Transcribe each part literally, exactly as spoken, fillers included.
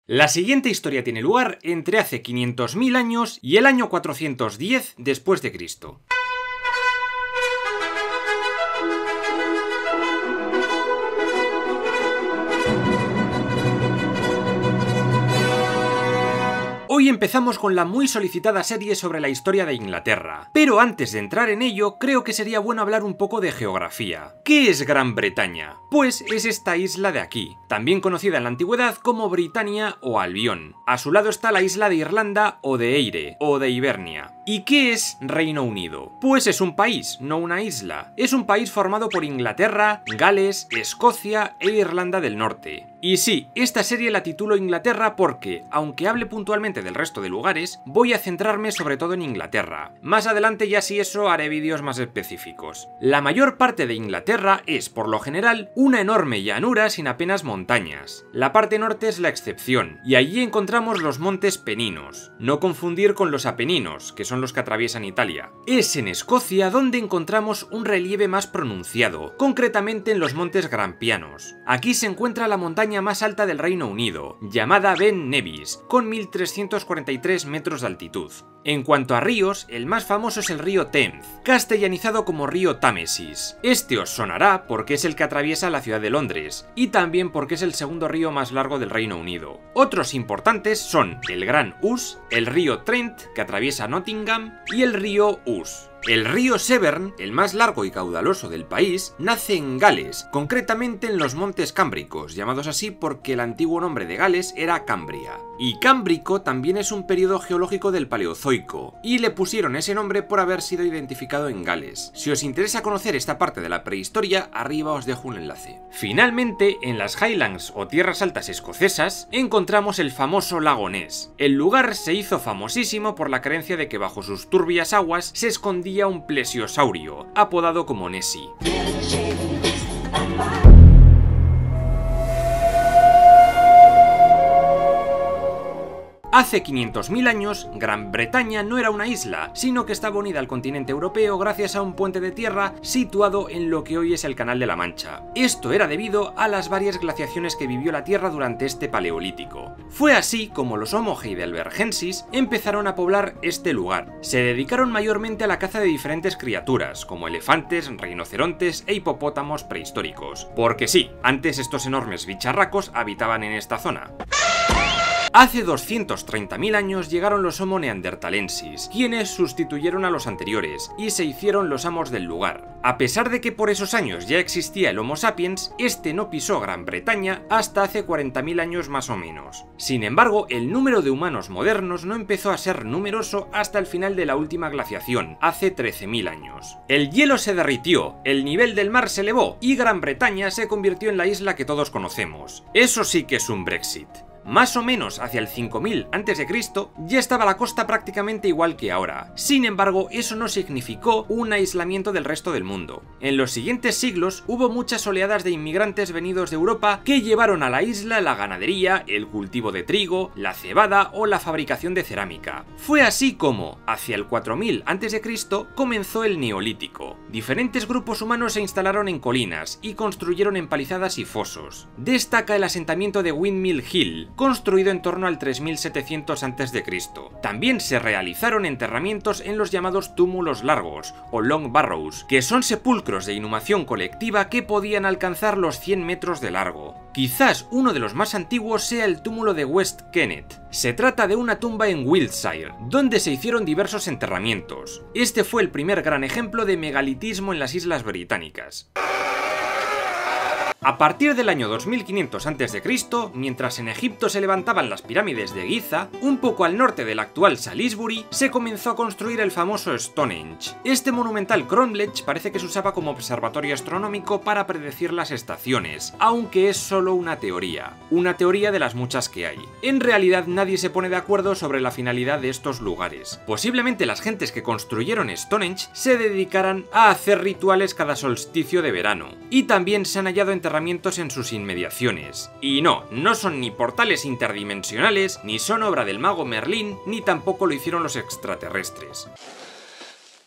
La siguiente historia tiene lugar entre hace quinientos mil años y el año cuatrocientos diez después de Cristo. Hoy empezamos con la muy solicitada serie sobre la historia de Inglaterra, pero antes de entrar en ello, creo que sería bueno hablar un poco de geografía. ¿Qué es Gran Bretaña? Pues es esta isla de aquí, también conocida en la antigüedad como Britania o Albión. A su lado está la isla de Irlanda o de Eire, o de Hibernia. ¿Y qué es Reino Unido? Pues es un país, no una isla. Es un país formado por Inglaterra, Gales, Escocia e Irlanda del Norte. Y sí, esta serie la titulo Inglaterra porque, aunque hable puntualmente del resto de lugares, voy a centrarme sobre todo en Inglaterra. Más adelante ya si eso haré vídeos más específicos. La mayor parte de Inglaterra es, por lo general, una enorme llanura sin apenas montañas. La parte norte es la excepción, y allí encontramos los montes Peninos. No confundir con los Apeninos, que son los que atraviesan Italia. Es en Escocia donde encontramos un relieve más pronunciado, concretamente en los montes Grampianos. Aquí se encuentra la montaña más alta del Reino Unido, llamada Ben Nevis, con mil trescientos cuarenta y tres metros de altitud. En cuanto a ríos, el más famoso es el río Thames, castellanizado como río Támesis. Este os sonará porque es el que atraviesa la ciudad de Londres, y también porque es el segundo río más largo del Reino Unido. Otros importantes son el Gran Ouse, el río Trent, que atraviesa Nottingham, y el río Ouse. El río Severn, el más largo y caudaloso del país, nace en Gales, concretamente en los montes Cámbricos, llamados así porque el antiguo nombre de Gales era Cambria. Y Cámbrico también es un periodo geológico del Paleozoico, y le pusieron ese nombre por haber sido identificado en Gales. Si os interesa conocer esta parte de la prehistoria, arriba os dejo un enlace. Finalmente, en las Highlands o tierras altas escocesas, encontramos el famoso lago Ness. El lugar se hizo famosísimo por la creencia de que bajo sus turbias aguas se escondía un plesiosaurio, apodado como Nessie. Hace quinientos mil años, Gran Bretaña no era una isla, sino que estaba unida al continente europeo gracias a un puente de tierra situado en lo que hoy es el Canal de la Mancha. Esto era debido a las varias glaciaciones que vivió la Tierra durante este paleolítico. Fue así como los Homo heidelbergensis empezaron a poblar este lugar. Se dedicaron mayormente a la caza de diferentes criaturas, como elefantes, rinocerontes e hipopótamos prehistóricos. Porque sí, antes estos enormes bicharracos habitaban en esta zona. Hace doscientos treinta mil años llegaron los Homo neanderthalensis, quienes sustituyeron a los anteriores y se hicieron los amos del lugar. A pesar de que por esos años ya existía el Homo sapiens, este no pisó Gran Bretaña hasta hace cuarenta mil años más o menos. Sin embargo, el número de humanos modernos no empezó a ser numeroso hasta el final de la última glaciación, hace trece mil años. El hielo se derritió, el nivel del mar se elevó y Gran Bretaña se convirtió en la isla que todos conocemos. Eso sí que es un Brexit. Más o menos hacia el cinco mil antes de Cristo ya estaba la costa prácticamente igual que ahora. Sin embargo, eso no significó un aislamiento del resto del mundo. En los siguientes siglos hubo muchas oleadas de inmigrantes venidos de Europa que llevaron a la isla la ganadería, el cultivo de trigo, la cebada o la fabricación de cerámica. Fue así como, hacia el cuatro mil antes de Cristo, comenzó el Neolítico. Diferentes grupos humanos se instalaron en colinas y construyeron empalizadas y fosos. Destaca el asentamiento de Windmill Hill, construido en torno al tres mil setecientos antes de Cristo. También se realizaron enterramientos en los llamados túmulos largos, o long barrows, que son sepulcros de inhumación colectiva que podían alcanzar los cien metros de largo. Quizás uno de los más antiguos sea el túmulo de West Kennet. Se trata de una tumba en Wiltshire, donde se hicieron diversos enterramientos. Este fue el primer gran ejemplo de megalitismo en las Islas Británicas. A partir del año dos mil quinientos antes de Cristo, mientras en Egipto se levantaban las pirámides de Giza, un poco al norte del actual Salisbury, se comenzó a construir el famoso Stonehenge. Este monumental cromlech parece que se usaba como observatorio astronómico para predecir las estaciones, aunque es solo una teoría. Una teoría de las muchas que hay. En realidad nadie se pone de acuerdo sobre la finalidad de estos lugares. Posiblemente las gentes que construyeron Stonehenge se dedicaran a hacer rituales cada solsticio de verano. Y también se han hallado enterramientos en sus inmediaciones. Y no, no son ni portales interdimensionales, ni son obra del mago Merlín, ni tampoco lo hicieron los extraterrestres.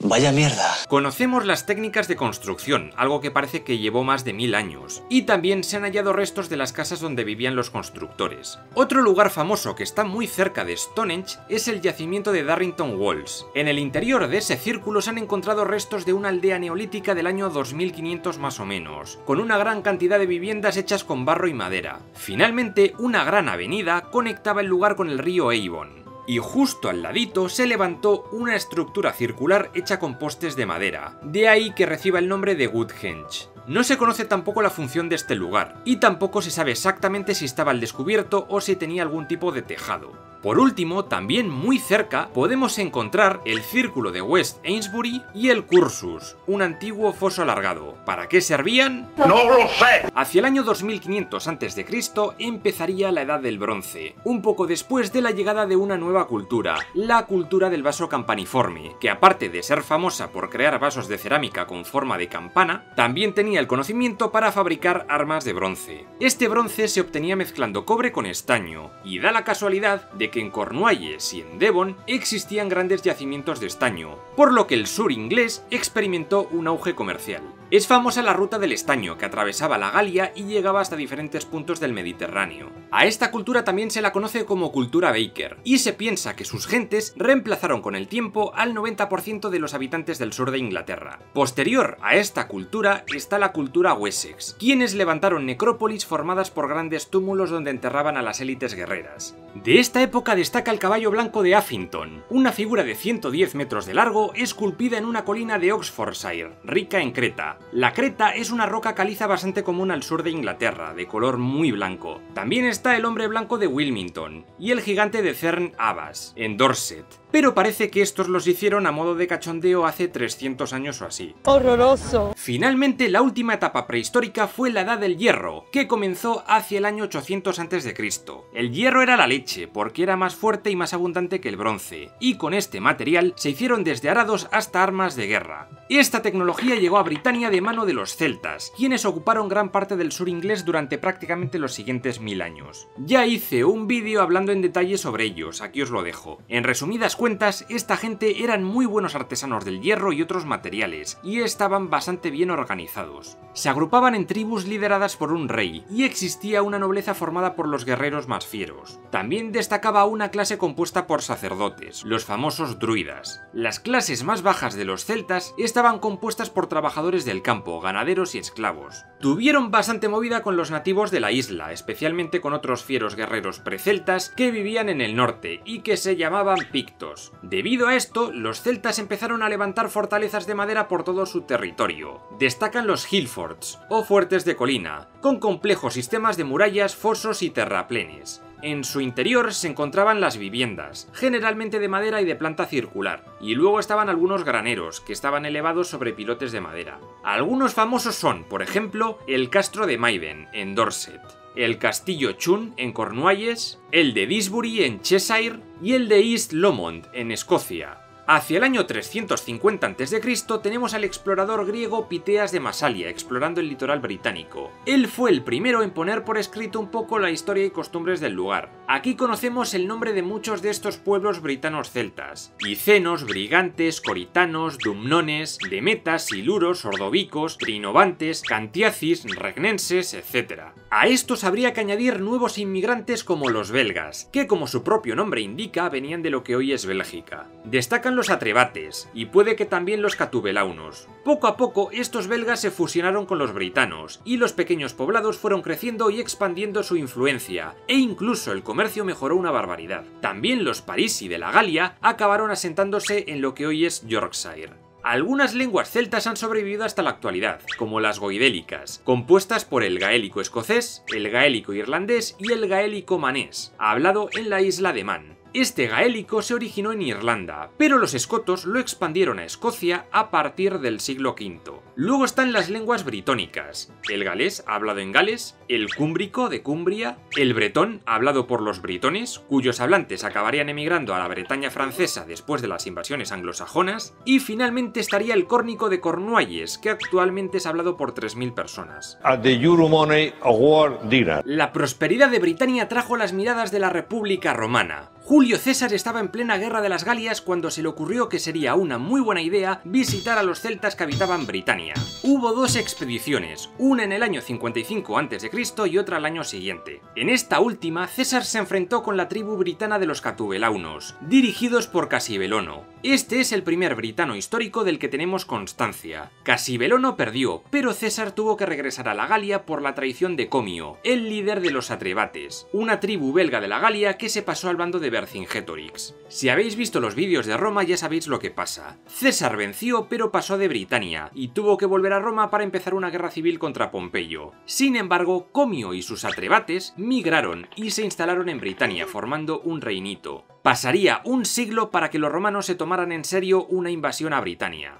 Vaya mierda. Conocemos las técnicas de construcción, algo que parece que llevó más de mil años, y también se han hallado restos de las casas donde vivían los constructores. Otro lugar famoso que está muy cerca de Stonehenge es el yacimiento de Darrington Walls. En el interior de ese círculo se han encontrado restos de una aldea neolítica del año dos mil quinientos más o menos, con una gran cantidad de viviendas hechas con barro y madera. Finalmente, una gran avenida conectaba el lugar con el río Avon. Y justo al ladito se levantó una estructura circular hecha con postes de madera, de ahí que reciba el nombre de Woodhenge. No se conoce tampoco la función de este lugar, y tampoco se sabe exactamente si estaba al descubierto o si tenía algún tipo de tejado. Por último, también muy cerca, podemos encontrar el Círculo de West Amesbury y el Cursus, un antiguo foso alargado. ¿Para qué servían? ¡No lo sé! Hacia el año dos mil quinientos antes de Cristo empezaría la Edad del Bronce, un poco después de la llegada de una nueva cultura, la cultura del vaso campaniforme, que aparte de ser famosa por crear vasos de cerámica con forma de campana, también tenía el conocimiento para fabricar armas de bronce. Este bronce se obtenía mezclando cobre con estaño, y da la casualidad de que en Cornualles y en Devon existían grandes yacimientos de estaño, por lo que el sur inglés experimentó un auge comercial. Es famosa la ruta del estaño, que atravesaba la Galia y llegaba hasta diferentes puntos del Mediterráneo. A esta cultura también se la conoce como cultura Baker, y se piensa que sus gentes reemplazaron con el tiempo al noventa por ciento de los habitantes del sur de Inglaterra. Posterior a esta cultura está la cultura Wessex, quienes levantaron necrópolis formadas por grandes túmulos donde enterraban a las élites guerreras. De esta época destaca el caballo blanco de Uffington, una figura de ciento diez metros de largo esculpida en una colina de Oxfordshire, rica en creta. La creta es una roca caliza bastante común al sur de Inglaterra, de color muy blanco. También está el hombre blanco de Wilmington y el gigante de Cerne Abbas, en Dorset. Pero parece que estos los hicieron a modo de cachondeo hace trescientos años o así. ¡Horroroso! Finalmente, la última etapa prehistórica fue la Edad del Hierro, que comenzó hacia el año ochocientos antes de Cristo. El hierro era la leche, porque era más fuerte y más abundante que el bronce, y con este material se hicieron desde arados hasta armas de guerra. Esta tecnología llegó a Britania de mano de los celtas, quienes ocuparon gran parte del sur inglés durante prácticamente los siguientes mil años. Ya hice un vídeo hablando en detalle sobre ellos, aquí os lo dejo. En resumidas cuentas, esta gente eran muy buenos artesanos del hierro y otros materiales, y estaban bastante bien organizados. Se agrupaban en tribus lideradas por un rey, y existía una nobleza formada por los guerreros más fieros. También destacaba una clase compuesta por sacerdotes, los famosos druidas. Las clases más bajas de los celtas estaban compuestas por trabajadores del campo, ganaderos y esclavos. Tuvieron bastante movida con los nativos de la isla, especialmente con otros fieros guerreros preceltas que vivían en el norte y que se llamaban pictos. Debido a esto, los celtas empezaron a levantar fortalezas de madera por todo su territorio. Destacan los hillforts, o fuertes de colina, con complejos sistemas de murallas, fosos y terraplenes. En su interior se encontraban las viviendas, generalmente de madera y de planta circular, y luego estaban algunos graneros, que estaban elevados sobre pilotes de madera. Algunos famosos son, por ejemplo, el Castro de Maiden, en Dorset, el Castillo Chun, en Cornualles, el de Disbury, en Cheshire, y el de East Lomond, en Escocia. Hacia el año trescientos cincuenta antes de Cristo tenemos al explorador griego Piteas de Masalia explorando el litoral británico. Él fue el primero en poner por escrito un poco la historia y costumbres del lugar. Aquí conocemos el nombre de muchos de estos pueblos britanos celtas: Icenos, Brigantes, Coritanos, Dumnones, Demetas, Siluros, Ordovicos, Trinovantes, Cantiacis, Regnenses, etcétera. A estos habría que añadir nuevos inmigrantes como los belgas, que como su propio nombre indica venían de lo que hoy es Bélgica. Destacan los atrebates, y puede que también los catubelaunos. Poco a poco estos belgas se fusionaron con los britanos, y los pequeños poblados fueron creciendo y expandiendo su influencia, e incluso el comercio mejoró una barbaridad. También los parisi de la Galia acabaron asentándose en lo que hoy es Yorkshire. Algunas lenguas celtas han sobrevivido hasta la actualidad, como las goidélicas, compuestas por el gaélico escocés, el gaélico irlandés y el gaélico manés, hablado en la isla de Man. Este gaélico se originó en Irlanda, pero los escotos lo expandieron a Escocia a partir del siglo quinto. Luego están las lenguas britónicas, el galés hablado en Gales, el cúmbrico de Cumbria, el bretón hablado por los britones, cuyos hablantes acabarían emigrando a la Bretaña francesa después de las invasiones anglosajonas, y finalmente estaría el córnico de Cornualles, que actualmente es hablado por tres mil personas. At the Euromoney Award dinner. La prosperidad de Britania trajo las miradas de la República Romana. Julio César estaba en plena guerra de las Galias cuando se le ocurrió que sería una muy buena idea visitar a los celtas que habitaban Britania. Hubo dos expediciones, una en el año cincuenta y cinco antes de Cristo y otra al año siguiente. En esta última, César se enfrentó con la tribu britana de los Catubelaunos, dirigidos por Casibelono. Este es el primer britano histórico del que tenemos constancia. Casibelono perdió, pero César tuvo que regresar a la Galia por la traición de Comio, el líder de los Atrebates, una tribu belga de la Galia que se pasó al bando de Vercingetorix. Si habéis visto los vídeos de Roma ya sabéis lo que pasa. César venció pero pasó de Britania y tuvo que volver a Roma para empezar una guerra civil contra Pompeyo. Sin embargo, Comio y sus Atrebates migraron y se instalaron en Britania formando un reinito. Pasaría un siglo para que los romanos se tomaran en serio una invasión a Britania.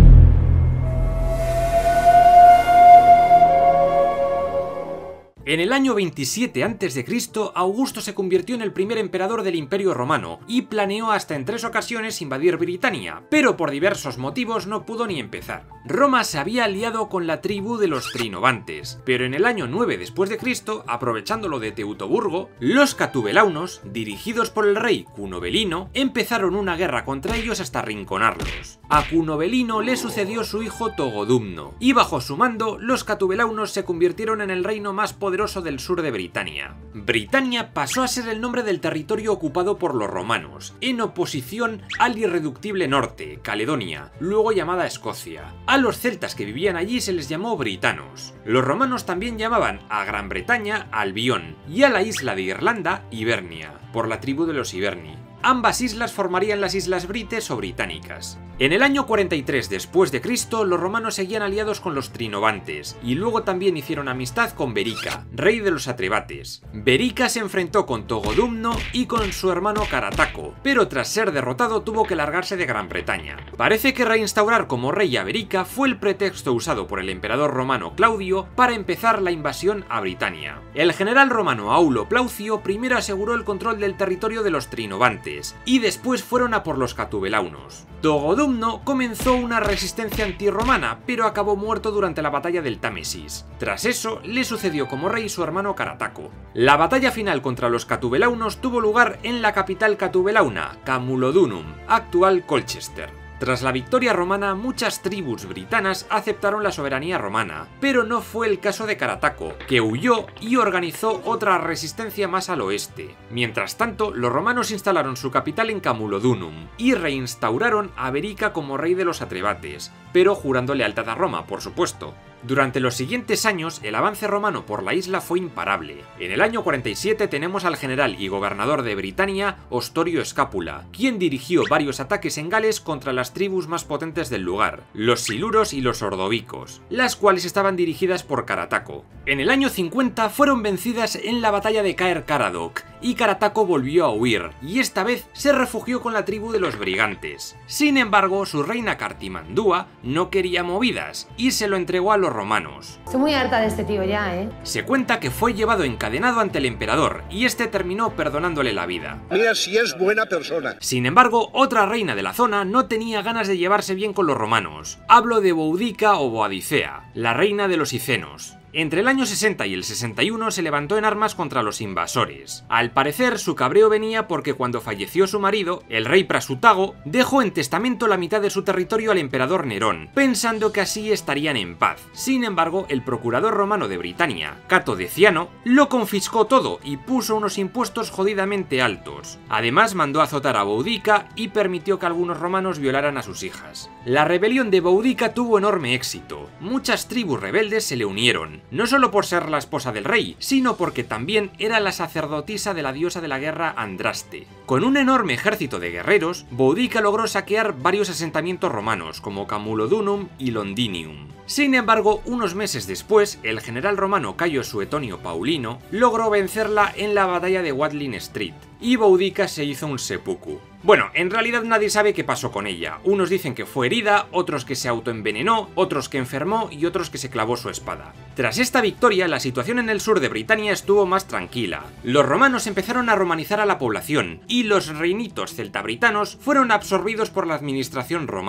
En el año veintisiete antes de Cristo, Augusto se convirtió en el primer emperador del Imperio Romano y planeó hasta en tres ocasiones invadir Britania, pero por diversos motivos no pudo ni empezar. Roma se había aliado con la tribu de los Trinovantes, pero en el año nueve después de Cristo, aprovechándolo de Teutoburgo, los Catubelaunos, dirigidos por el rey Cunovelino, empezaron una guerra contra ellos hasta arrinconarlos. A Cunovelino le sucedió su hijo Togodumno, y bajo su mando, los Catubelaunos se convirtieron en el reino más poderoso del sur de Britania. Britania pasó a ser el nombre del territorio ocupado por los romanos, en oposición al irreductible norte, Caledonia, luego llamada Escocia. A los celtas que vivían allí se les llamó britanos. Los romanos también llamaban a Gran Bretaña Albión y a la isla de Irlanda Hibernia, por la tribu de los Hiberni. Ambas islas formarían las Islas Brites o Británicas. En el año cuarenta y tres después de Cristo, los romanos seguían aliados con los Trinovantes, y luego también hicieron amistad con Berica, rey de los Atrebates. Berica se enfrentó con Togodumno y con su hermano Carataco, pero tras ser derrotado tuvo que largarse de Gran Bretaña. Parece que reinstaurar como rey a Berica fue el pretexto usado por el emperador romano Claudio para empezar la invasión a Britania. El general romano Aulo Plaucio primero aseguró el control del territorio de los Trinovantes, y después fueron a por los Catubelaunos. Togodumno comenzó una resistencia antirromana, pero acabó muerto durante la batalla del Támesis. Tras eso, le sucedió como rey su hermano Carataco. La batalla final contra los Catubelaunos tuvo lugar en la capital catubelauna, Camulodunum, actual Colchester. Tras la victoria romana, muchas tribus britanas aceptaron la soberanía romana, pero no fue el caso de Carataco, que huyó y organizó otra resistencia más al oeste. Mientras tanto, los romanos instalaron su capital en Camulodunum y reinstauraron a Berica como rey de los Atrebates, pero jurando lealtad a Roma, por supuesto. Durante los siguientes años, el avance romano por la isla fue imparable. En el año cuarenta y siete tenemos al general y gobernador de Britania, Ostorio Escápula, quien dirigió varios ataques en Gales contra las tribus más potentes del lugar, los siluros y los ordovicos, las cuales estaban dirigidas por Carataco. En el año cincuenta fueron vencidas en la batalla de Caer Caradoc, y Carataco volvió a huir, y esta vez se refugió con la tribu de los brigantes. Sin embargo, su reina Cartimandúa no quería movidas, y se lo entregó a los romanos. Estoy muy harta de este tío ya, ¿eh? Se cuenta que fue llevado encadenado ante el emperador, y este terminó perdonándole la vida. Mira si es buena persona. Sin embargo, otra reina de la zona no tenía ganas de llevarse bien con los romanos. Hablo de Boudica o Boadicea, la reina de los Icenos. Entre el año sesenta y el sesenta y uno se levantó en armas contra los invasores. Al parecer, su cabreo venía porque cuando falleció su marido, el rey Prasutago, dejó en testamento la mitad de su territorio al emperador Nerón, pensando que así estarían en paz. Sin embargo, el procurador romano de Britania, Cato Deciano, lo confiscó todo y puso unos impuestos jodidamente altos. Además, mandó azotar a Boudica y permitió que algunos romanos violaran a sus hijas. La rebelión de Boudica tuvo enorme éxito. Muchas tribus rebeldes se le unieron, no solo por ser la esposa del rey, sino porque también era la sacerdotisa de la diosa de la guerra Andraste. Con un enorme ejército de guerreros, Boudica logró saquear varios asentamientos romanos, como Camulodunum y Londinium. Sin embargo, unos meses después, el general romano Cayo Suetonio Paulino logró vencerla en la batalla de Watling Street, y Boudica se hizo un seppuku. Bueno, en realidad nadie sabe qué pasó con ella. Unos dicen que fue herida, otros que se autoenvenenó, otros que enfermó y otros que se clavó su espada. Tras esta victoria, la situación en el sur de Britania estuvo más tranquila. Los romanos empezaron a romanizar a la población, y los reinitos celtabritanos fueron absorbidos por la administración romana.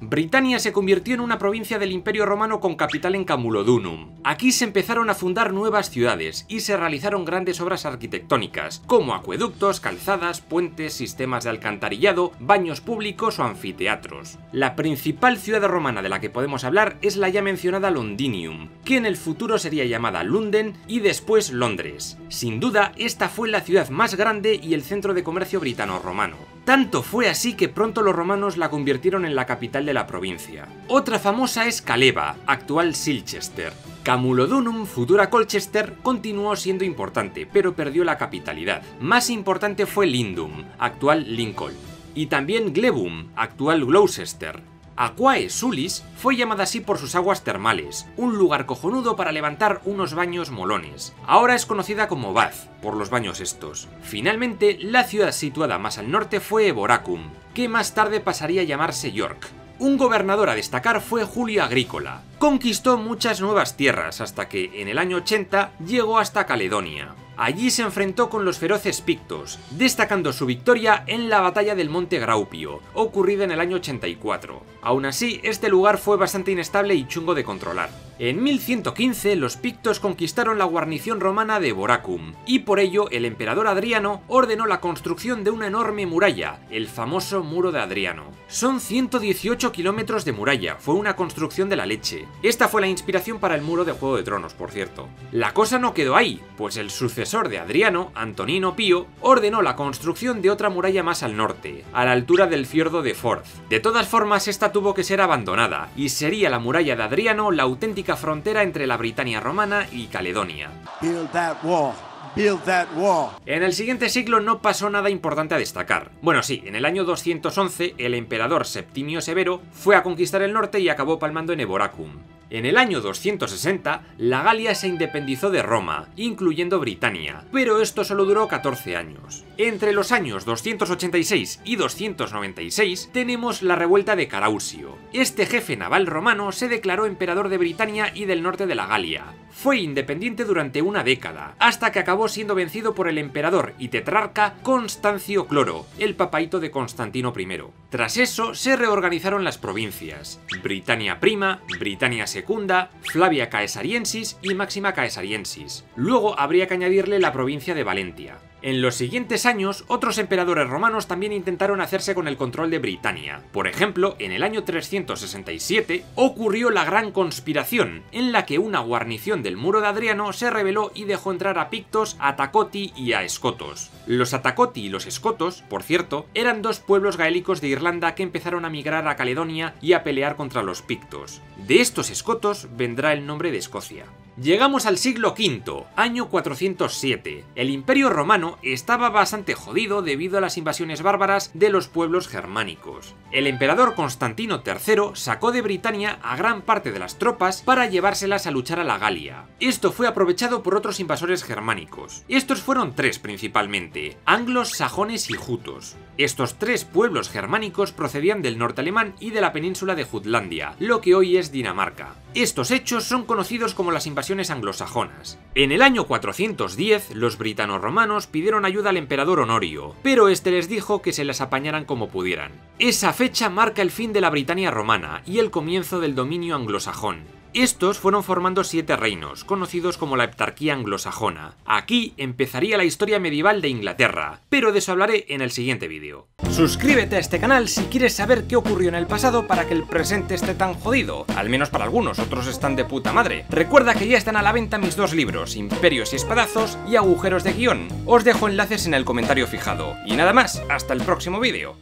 Britania se convirtió en una provincia del Imperio Romano con capital en Camulodunum. Aquí se empezaron a fundar nuevas ciudades y se realizaron grandes obras arquitectónicas, como acueductos, calzadas, puentes, sistemas de alcantarillado, baños públicos o anfiteatros. La principal ciudad romana de la que podemos hablar es la ya mencionada Londinium, que en el futuro sería llamada Lunden y después Londres. Sin duda, esta fue la ciudad más grande y el centro de comercio britano-romano. Tanto fue así que pronto los romanos la convirtieron en la capital de la provincia. Otra famosa es Caleva, actual Silchester. Camulodunum, futura Colchester, continuó siendo importante, pero perdió la capitalidad. Más importante fue Lindum, actual Lincoln. Y también Glebum, actual Gloucester. Aquae Sulis fue llamada así por sus aguas termales, un lugar cojonudo para levantar unos baños molones. Ahora es conocida como Bath, por los baños estos. Finalmente, la ciudad situada más al norte fue Eboracum, que más tarde pasaría a llamarse York. Un gobernador a destacar fue Julio Agrícola. Conquistó muchas nuevas tierras hasta que, en el año ochenta, llegó hasta Caledonia. Allí se enfrentó con los feroces pictos, destacando su victoria en la batalla del Monte Graupio, ocurrida en el año ochenta y cuatro. Aún así, este lugar fue bastante inestable y chungo de controlar. En mil ciento quince, los pictos conquistaron la guarnición romana de Eboracum, y por ello el emperador Adriano ordenó la construcción de una enorme muralla, el famoso Muro de Adriano. Son ciento dieciocho kilómetros de muralla, fue una construcción de la leche. Esta fue la inspiración para el muro de Juego de Tronos, por cierto. La cosa no quedó ahí, pues el sucesor de Adriano, Antonino Pío, ordenó la construcción de otra muralla más al norte, a la altura del fiordo de Forth. De todas formas, esta tuvo que ser abandonada, y sería la muralla de Adriano la auténtica frontera entre la Britania romana y Caledonia. Build that wall. Build that wall. En el siguiente siglo no pasó nada importante a destacar. Bueno, sí, en el año doscientos once el emperador Septimio Severo fue a conquistar el norte y acabó palmando en Eboracum. En el año doscientos sesenta, la Galia se independizó de Roma, incluyendo Britania, pero esto solo duró catorce años. Entre los años doscientos ochenta y seis y doscientos noventa y seis tenemos la revuelta de Carausio. Este jefe naval romano se declaró emperador de Britania y del norte de la Galia. Fue independiente durante una década, hasta que acabó siendo vencido por el emperador y tetrarca Constancio Cloro, el papaíto de Constantino primero. Tras eso, se reorganizaron las provincias: Britannia Prima, Britannia Secunda, Flavia Caesariensis y Máxima Caesariensis. Luego habría que añadirle la provincia de Valentia. En los siguientes años, otros emperadores romanos también intentaron hacerse con el control de Britania. Por ejemplo, en el año trescientos sesenta y siete ocurrió la Gran Conspiración, en la que una guarnición del Muro de Adriano se rebeló y dejó entrar a pictos, a Tacoti y a escotos. Los Atacoti y los escotos, por cierto, eran dos pueblos gaélicos de Irlanda que empezaron a migrar a Caledonia y a pelear contra los pictos. De estos escotos vendrá el nombre de Escocia. Llegamos al siglo quinto, año cuatrocientos siete. El Imperio Romano estaba bastante jodido debido a las invasiones bárbaras de los pueblos germánicos. El emperador Constantino tercero sacó de Britania a gran parte de las tropas para llevárselas a luchar a la Galia. Esto fue aprovechado por otros invasores germánicos. Estos fueron tres principalmente: anglos, sajones y jutos. Estos tres pueblos germánicos procedían del norte alemán y de la península de Jutlandia, lo que hoy es Dinamarca. Estos hechos son conocidos como las invasiones anglosajonas. En el año cuatrocientos diez, los britanos-romanos pidieron ayuda al emperador Honorio, pero este les dijo que se las apañaran como pudieran. Esa fecha marca el fin de la Britania romana y el comienzo del dominio anglosajón. Estos fueron formando siete reinos, conocidos como la Heptarquía anglosajona. Aquí empezaría la historia medieval de Inglaterra, pero de eso hablaré en el siguiente vídeo. Suscríbete a este canal si quieres saber qué ocurrió en el pasado para que el presente esté tan jodido. Al menos para algunos, otros están de puta madre. Recuerda que ya están a la venta mis dos libros, Imperios y Espadazos y Agujeros de Guión. Os dejo enlaces en el comentario fijado. Y nada más, hasta el próximo vídeo.